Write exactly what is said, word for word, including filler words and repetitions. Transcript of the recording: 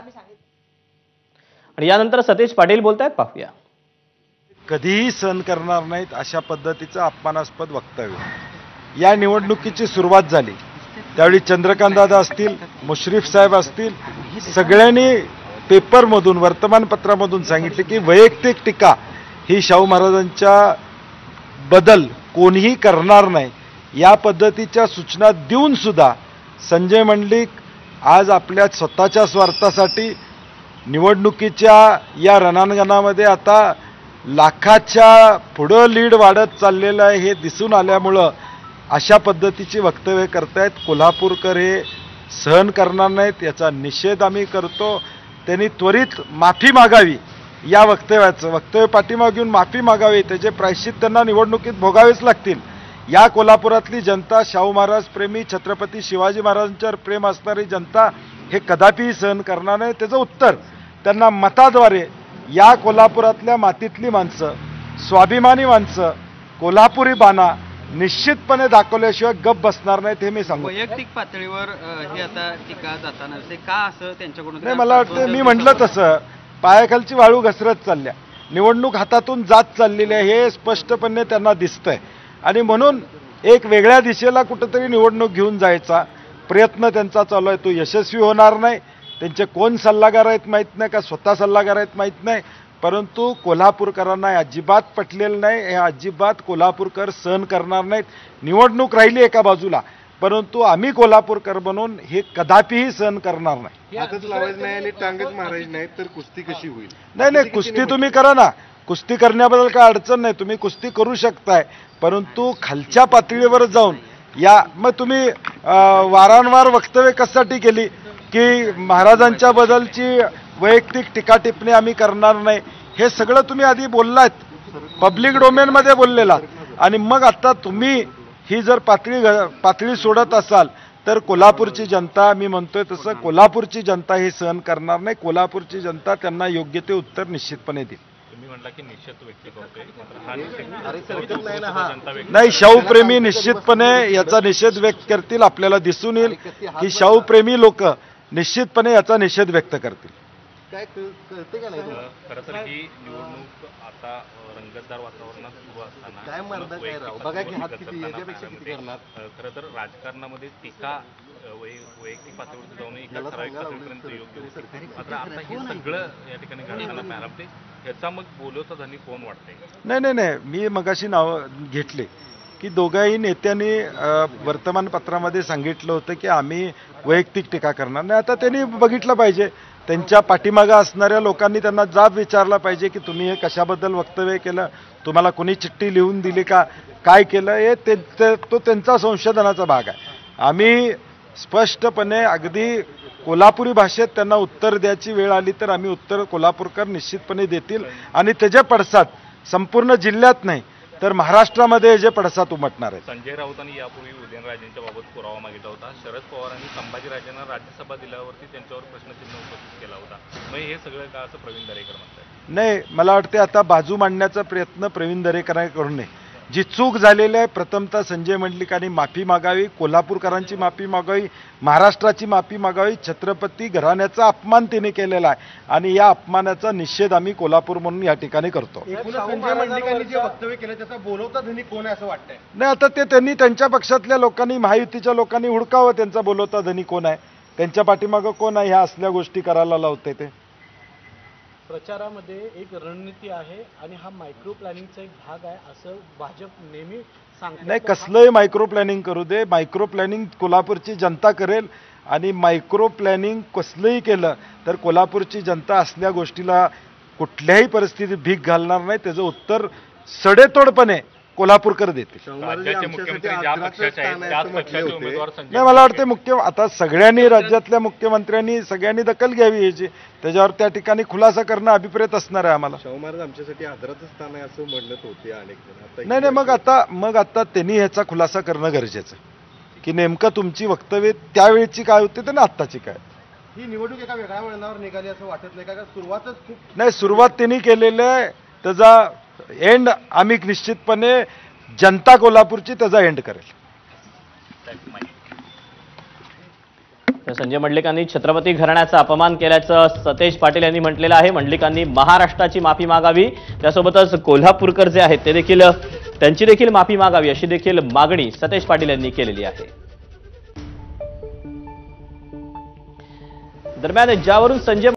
आम्ही सांगितलं। आणि यानंतर सतीश पाटील बोलतायत, पाहूया। कधीही सहन करणार नाहीत अशा पद्धतीचं अपमानास्पद वक्तव्य। या निवडणुकीची सुरुवात झाली त्यावेळी चंद्रकांत दादा असतील, मुश्रीफ साहेब असतील, सगळ्यांनी पेपरमधून वर्तमानपत्रामधून सांगितले की वैयक्तिक टीका ही शाहू महाराजांच्या बदल कोणीही करणार नाही। या पद्धतीच्या सूचना देऊन सुद्धा संजय मंडलिक आज आपल्या स्वतःच्या स्वार्थासाठी निवडणुकीच्या या रणांगणामध्ये आता लाखाच्या पुढं लीड वाढत चाललेलं आहे हे दिसून आल्यामुळं अशा पद्धतीची वक्तव्य करतायत। कोल्हापूरकर हे सहन करणार नाहीत, याचा निषेध आम्ही करतो। त्यांनी त्वरित माफी मागावी, या वक्तव्याचं वक्तव्य पाठीमागे घेऊन माफी मागावी, त्याचे प्रायश्चित त्यांना निवडणुकीत भोगावेच लागतील। या कोल्हापुरातली जनता, शाहू महाराज प्रेमी, छत्रपती शिवाजी महाराजांच्यावर प्रेम असणारी जनता हे कदापिही सहन करणार नाही। त्याचं उत्तर त्यांना मताद्वारे या कोल्हापुरातल्या मातीतली माणसं, स्वाभिमानी माणसं, कोल्हापुरी बाणा निश्चितपणे दाखवल्याशिवाय गप बसणार नाहीत हे मी सांगतो। वैयक्तिक पातळीवर हे आता टीका जाताना ते का असं त्यांच्याकडून नाही, मला वाटतं मी म्हटलं तसं पायाखालची वाळू घसरत चालल्या, निवडणूक हातातून जात चाललेली आहे हे स्पष्टपणे त्यांना दिसतंय आणि म्हणून एक वेगळ्या दिशेला कुठंतरी निवडणूक घेऊन जायचा प्रयत्न त्यांचा चालू आहे। तो यशस्वी होणार नाही। त्यांचे कोण सल्लागार आहेत माहीत नाही, का स्वतः सल्लागार आहेत माहीत नाही, परंतु कोल्हापूरकरांना हे अजिबात पटलेलं नाही। हे अजिबात कोल्हापूरकर सहन करणार नाहीत। निवडणूक राहिली एका बाजूला, परंतु आम्ही कोल्हापूरकर बनून हे कदापिही सहन करणार नाही। हातच लावायचं नाही आणि टांगच मारायची नाही तर कुस्ती कशी होईल? नाही नाही, कुस्ती तुम्ही करा ना, कुस्ती करण्याबद्दल काय अडचण नाही, तुम्ही कुस्ती करू शकताय, परंतु खालच्या पातळीवर जाऊन या मग तुम्ही वारंवार वक्तव्य कशासाठी केली की महाराजांच्या बद्दलची वैयक्तिक टीका टिप्पणी आम्ही करणार नाही, हे सगळं तुम्ही आधी बोललात, पब्लिक डोमेनमध्ये बोललेला, आणि मग आता तुम्ही ही जर पातळी पातळी सोडत असाल तर कोल्हापूरची जनता, मी म्हणतोय तसं कोल्हापूरची जनता हे सहन करणार नाही। कोल्हापूरची जनता त्यांना योग्य ते उत्तर निश्चितपणे देईल। नाही, शाहूप्रेमी निश्चितपणे याचा निषेध व्यक्त करतील। आपल्याला दिसून येईल की शाहूप्रेमी लोक निश्चितपणे याचा निषेध व्यक्त करतील। काय कळते का नाही खरं तर ही निवडणूक आता रंगतदार वातावरणात सुरू असताना काय मर्दा काय राव, बघा की हात किती याच्यापेक्षा किती करणार। खरं तर राजकारणामध्ये टीका वैयक्तिक पातळीवर जाऊन एका ठराविक पातळीपर्यंत योग्य होती, मात्र आता हे सगळं या ठिकाणी घडताना पाहायला लागते। याचा मग बोलवता धनी कोण वाटतंय? नाही नाही नाही, मी मगाशी नाव घेतले की दोघाही नेत्यांनी वर्तमानपत्रामध्ये सांगितलं होतं की आम्ही वैयक्तिक टीका करणार नाही। आता त्यांनी बघितलं पाहिजे, त्यांच्या पाठीमागं असणाऱ्या लोकांनी त्यांना जाब विचारला पाहिजे की तुम्ही हे कशाबद्दल वक्तव्य केलं, तुम्हाला कोणी चिठ्ठी लिहून दिली का, काय केलं, हे ते, ते, तो त्यांचा संशोधनाचा भाग आहे। आम्ही स्पष्टपणे अगदी कोल्हापुरी भाषेत त्यांना उत्तर द्यायची वेळ आली तर आम्ही उत्तर कोल्हापूरकर निश्चितपणे देतील आणि त्याचे पडसाद संपूर्ण जिल्ह्यात नाही तर महाराष्ट्रामध्ये जे पडसाद उमटणार आहे। संजय राऊतांनी यापूर्वी उदयनराजेंच्या बाबत पुरावा मागितला होता। शरद पवारांनी संभाजीराजांना राज्यसभा दिल्यावरती त्यांच्यावर प्रश्नचिन्ह उपस्थित केला होता। मग हे सगळं का असं प्रवीण दरेकर म्हणतात? नाही, मला वाटते आता बाजू मांडण्याचा प्रयत्न प्रवीण दरेकरांनी करू नये। जी चूक झालेली आहे प्रथमतः संजय मंडलिकांनी माफी मागावी, कोल्हापूरकरांची माफी मागावी, महाराष्ट्राची माफी मागावी। छत्रपती घराण्याचा अपमान तिने केलेला आहे आणि या अपमानाचा निषेध आम्ही कोल्हापूर म्हणून या ठिकाणी करतो। संजय मंडलिकांनी जे वक्तव्य केलं त्याचा बोलवता धनी कोण आहे असं वाटतंय? नाही, आता ते त्यांनी त्यांच्या पक्षातल्या लोकांनी, महायुतीच्या लोकांनी हुडकावं त्यांचा बोलवता धनी कोण आहे, त्यांच्या पाठीमागं कोण आहे, ह्या असल्या गोष्टी करायला लावते ते। प्रचारामध्ये एक रणनीती आहे आणि हा मायक्रो प्लॅनिंगचा एक भाग आहे असं भाजप नेहमी सांगते। नाही, कसलंही मायक्रो प्लॅनिंग करू दे, मायक्रो प्लॅनिंग कोल्हापूरची जनता करेल आणि मायक्रो प्लॅनिंग कसलंही केलं तर कोल्हापूरची जनता असल्या गोष्टीला कुठल्याही परिस्थितीत भीक घालणार नाही। त्याचं उत्तर सडेतोडपणे कोल्हापूरकर देते। राज्याचे मुख्यमंत्री ज्या पक्षाचे आहेत त्याच पक्षाचे उमेदवार संजय नाही, मला वाटतं मुख्य आता सगळ्यांनी राज्यातल्या मुख्यमंत्र्यांनी सगळ्यांनी दखल घ्यावी याची, त्याच्यावर त्या ठिकाणी खुलासा करणं अभिप्रेत असणार आहे आम्हाला। शाहू महाराज आमच्यासाठी आदराचं स्थान आहे असं म्हणत होते अनेक जण। नाही नाही, मग आता मग आता त्यांनी ह्याचा खुलासा करणं गरजेचं की नेमकं तुमची वक्तव्य त्यावेळची काय होते तर आत्ताची काय। ही निवडणूक एका वेगळ्या वळणावर निघाली असं वाटत नाही का? सुरुवातच खूप नाही, सुरुवात त्यांनी केलेलं आहे, त्याचा एंड आम्ही निश्चितपणे जनता कोल्हापूरची त्याचा एंड करेल। संजय मंडलिकांनी छत्रपती घराण्याचा अपमान केल्याचं सतेज पाटील यांनी म्हटलेलं आहे. मंडलिकांनी महाराष्ट्राची माफी मागावी, त्यासोबतच कोल्हापूरकर जे आहेत ते देखील त्यांची देखील माफी मागावी अशी देखील मागणी सतेज पाटील यांनी केलेली आहे. दरम्यान ज्यावरून संजय